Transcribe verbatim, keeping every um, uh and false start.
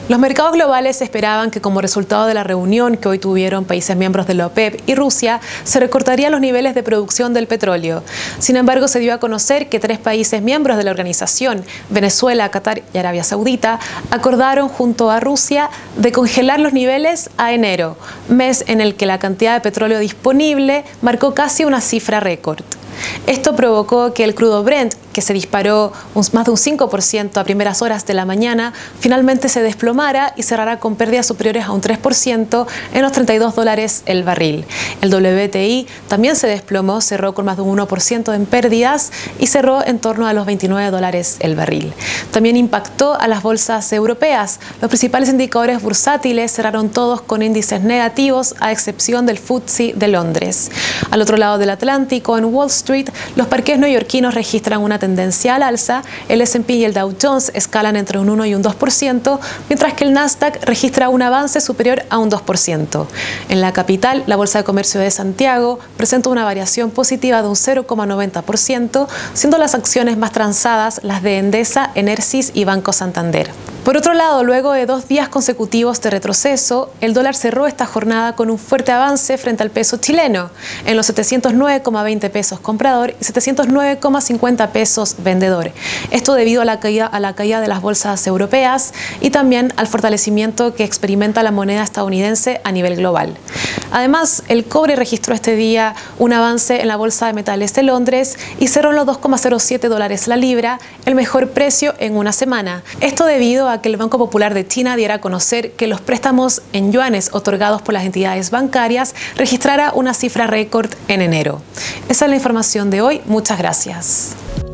Los mercados globales esperaban que como resultado de la reunión que hoy tuvieron países miembros de la OPEP y Rusia, se recortarían los niveles de producción del petróleo. Sin embargo, se dio a conocer que tres países miembros de la organización, Venezuela, Qatar y Arabia Saudita, acordaron junto a Rusia de congelar los niveles a enero, mes en el que la cantidad de petróleo disponible marcó casi una cifra récord. Esto provocó que el crudo Brent, que se disparó un, más de un cinco por ciento a primeras horas de la mañana, finalmente se desplomara y cerrara con pérdidas superiores a un tres por ciento en los treinta y dos dólares el barril. El W T I también se desplomó, cerró con más de un uno por ciento en pérdidas y cerró en torno a los veintinueve dólares el barril. También impactó a las bolsas europeas. Los principales indicadores bursátiles cerraron todos con índices negativos, a excepción del F T S E de Londres. Al otro lado del Atlántico, en Wall Street, los parques neoyorquinos registran una tendencia al alza, el S and P y el Dow Jones escalan entre un uno y un dos por ciento, mientras que el Nasdaq registra un avance superior a un dos por ciento. En la capital, la Bolsa de Comercio de Santiago presenta una variación positiva de un cero coma noventa por ciento, siendo las acciones más transadas las de Endesa, Enersys y Banco Santander. Por otro lado, luego de dos días consecutivos de retroceso, el dólar cerró esta jornada con un fuerte avance frente al peso chileno, en los setecientos nueve coma veinte pesos comprador y setecientos nueve coma cincuenta pesos vendedor. Esto debido a la caída, a la caída de las bolsas europeas y también al fortalecimiento que experimenta la moneda estadounidense a nivel global. Además, el cobre registró este día un avance en la Bolsa de Metales de Londres y cerró en los dos coma cero siete dólares la libra, el mejor precio en una semana. Esto debido a que el Banco Popular de China diera a conocer que los préstamos en yuanes otorgados por las entidades bancarias registrara una cifra récord en enero. Esa es la información de hoy. Muchas gracias.